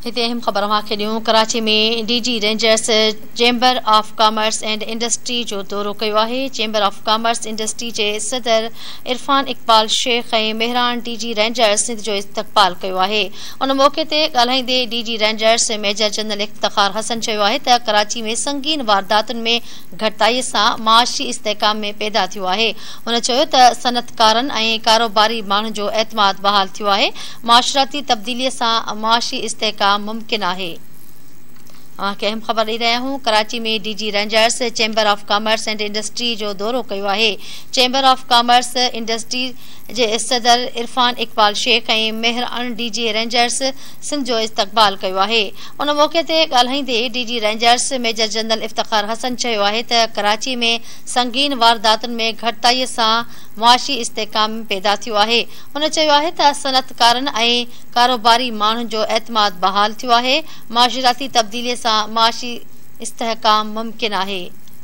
हिते अहम ख़बर खे ॾियूं। कराची में DG Rangers chamber of Commerce and Industry जो दौरो कयो आहे। चेंबर ऑफ कॉमर्स इंडस्ट्री जे सदर इरफान इकबाल शेख ऐं मेहरान डीजी रेंजर्स सिंध जो इस्तक़बाल कयो आहे। उन मौक़े ते ॻाल्हाईंदे DG Rangers Major General Iftikhar Hasan चयो आहे त कराची में संगीन वारदातुनि में घटिताईअ सां माशी इस्तेहकाम में पैदा थियो आहे। हुन चयो त सनअतकारनि ऐं कारोबारी माण्हुनि जो एतमाद बहाल थियो आहे। माशराती तब्दीलीअ सां माशी इस्तेहकाम मुमकिन आहे। अहम ख़बर ॾेई रहिया आहियूं। कराची में DG Rangers chamber of Commerce and Industry जो दौरो कयो आहे। चेंबर ऑफ कॉमर्स इंडस्ट्री जे सदर इरफान इकबाल शेख ऐं मेहरान डीजी रेंजर्स सिंध जो इस्तक़बाल कयो आहे। उन मौक़े ते ॻाल्हाईंदे DG Rangers Major General Iftikhar Hasan चयो आहे त कराची में संगीन वारदातुनि में घटिताईअ सां मुआशी इस्तेहकाम पैदा थियो आहे। हुन चयो आहे त सनअतकारनि ऐं कारोबारी माण्हुनि जो एतमाद बहाल थियो आहे। माशराती तब्दीलीअ सां माशी इस्तेहकाम मुमकिन आहे।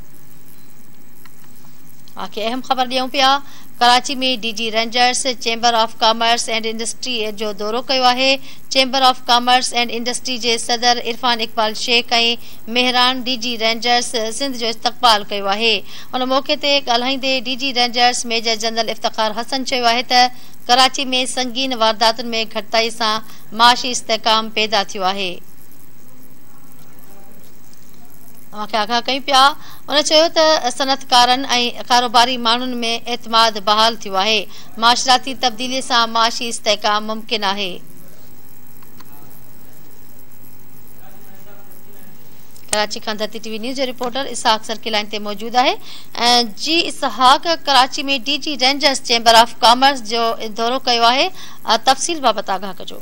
अहम ख़बर ॾियूं पिया। कराची में DG Rangers chamber of Commerce and Industry जो दौरो कयो आहे। Chamber of Commerce and Industry जे सदर इरफान इकबाल शेख ऐं मेहरान डीजी रेंजर्स सिंध जो इस्तक़बाल कयो आहे। उन मौक़े ते ॻाल्हाईंदे DG Rangers Major General Iftikhar Hasan चयो आहे त कराची में संगीन वारदातुनि में घटिताई सां माशी इस्तेहकाम पैदा थियो आहे। आगाह कयूं पिया। उन चयो त सनअतकारनि ऐं कारोबारी माण्हुनि में एतमाद बहाल थियो आहे। माशराती तब्दीलीअ सां माशी इस्तेहकाम मुमकिन आहे। कराची खां धरती टीवी न्यूज़ जो रिपोर्टर इसहाक सर्किल लाइन ते मौजूद आहे। जी इसहाक, कराची में DG Rangers chamber of commerce जो दौरो कयो आहे, तफ़सील बाबति आगाह कजो।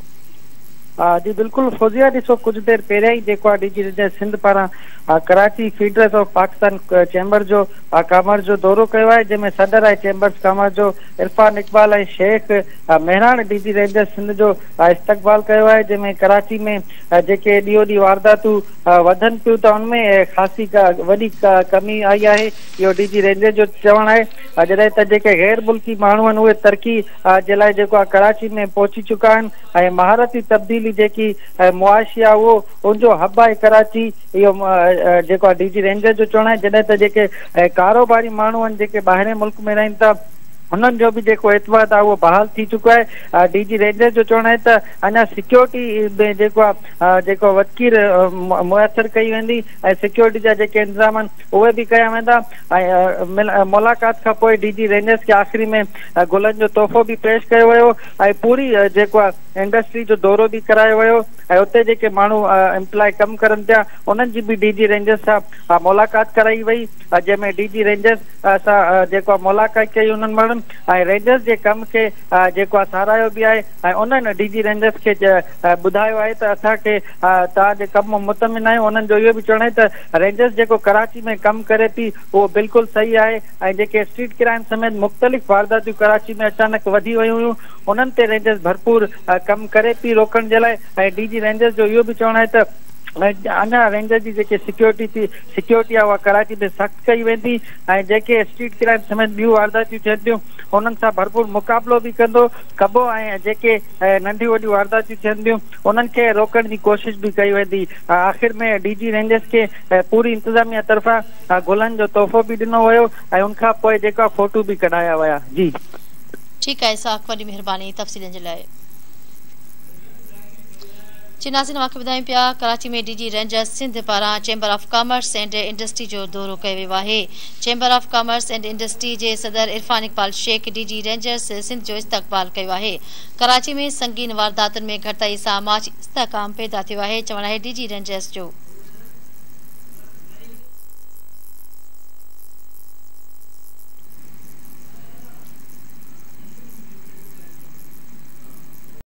जी बिल्कुल फौजिया, ॾिसो कुछ देर पहिरियां ई जेको आहे डीजी रेंजर्स सिंध पारां Karachi feeders of Pakistan Chamber जो कॉमर्स जो दौरो कयो आहे, जंहिंमें सदर आहे चेंबर्स कॉमर्स जो इरफान इकबाल ऐं शेख मेहरान डीजी रेंजर्स सिंध जो इस्तक़बाल कयो आहे। जंहिंमें कराची में जेके ॾींहों ॾींहुं वारदातूं वधनि पियूं त उनमें ख़ासी वॾी कमी आई आहे। इहो डीजी रेंजर्स जो चवणु आहे। जॾहिं त जेके गैर मुल्की माण्हू आहिनि उहे तरक़ी जे लाइ जेको आहे कराची में पहुची चुका आहिनि ऐं महारती तब्दीली जेकी मुआशी आहे उहो उनजो हब आहे कराची। इहो जेको आहे डीजी रेंजर जो चवणु आहे। जॾहिं त जेके कारोबारी माण्हू आहिनि जेके ॿाहिरि मुल्क में रहनि था उन्हनि जो बि जेको एतमाद आहे उहो बहाल थी चुको आहे। डीजी रेंजर जो चवणु आहे त अञा सिक्योरिटी में जेको वकीर मुयसरु कई वेंदी ऐं सिक्योरिटी जा जेके इंतज़ाम आहिनि उहे बि कया वेंदा। ऐं मुलाक़ात खां पोइ डीजी रेंजर्स खे आख़िरी में गुलनि जो तोहफ़ो बि पेश कयो वियो ऐं पूरी जेको आहे इंडस्ट्री जो दौरो बि करायो वियो ऐं उते जेके माण्हू एम्प्लॉय कमु करनि पिया उन्हनि जी बि डीजी रेंजर्स सां मुलाक़ात कराई वई, जंहिंमें डीजी रेंजर्स सां जेको आहे मुलाक़ात कई उन्हनि माण्हुनि ऐं रेंजर्स जे कम खे जेको आहे सारायो बि आहे ऐं उन्हनि डीजी रेंजर्स खे ॿुधायो आहे त असांखे तव्हांजे कम मुतमिन आहियूं। उन्हनि जो इहो बि चवणु आहे त रेंजर्स जेको कराची में कमु करे थी उहो बिल्कुलु सही आहे ऐं जेके स्ट्रीट क्राइम समेत मुख़्तलिफ़ वारदातूं कराची में अचानक वधी वियूं हुयूं उन्हनि ते रेंजर्स भरपूर कमु करे थी रोकण जे लाइ। ऐं डीजी रेंजर्स जो इहो बि चवणु आहे त अञा रेंजर जी जेकी सिक्योरिटी आहे उहा कराची में सख़्तु कई वेंदी ऐं जेके स्ट्रीट क्राइम समेत ॿियूं वारदातियूं थियनि थियूं उन्हनि सां भरपूर मुक़ाबिलो बि कबो ऐं जेके नंढियूं वॾियूं वारदातियूं थियनि थियूं उन्हनि खे रोकण जी कोशिशि बि कई वेंदी। आख़िर में डीजी रेंजर्स खे पूरी इंतिज़ामिया तरफ़ां गुलनि जो तोहफ़ो बि ॾिनो वियो ऐं उनखां पोइ जेका फ़ोटू बि कढाया विया। जी ठीकु आहे साख, वॾी महिरबानी तफ़सीलनि जे लाइ। नाज़रीन, मूंखे ॿुधायूं पिया कराची में डीजी रेंजर्स सिंध पारां Chamber of Commerce and Industry जो दौरो कयो वियो आहे। Chamber of Commerce and Industry जे सदर इरफान इकबाल शेख डीजी रेंजर्स सिंध जो इस्तक़बाल कयो आहे। कराची में संगीन वारदातुनि में घटिताई सां माशी इस्तेहकाम पैदा थियो आहे, चवणु आहे डीजी रेंजर्स जो।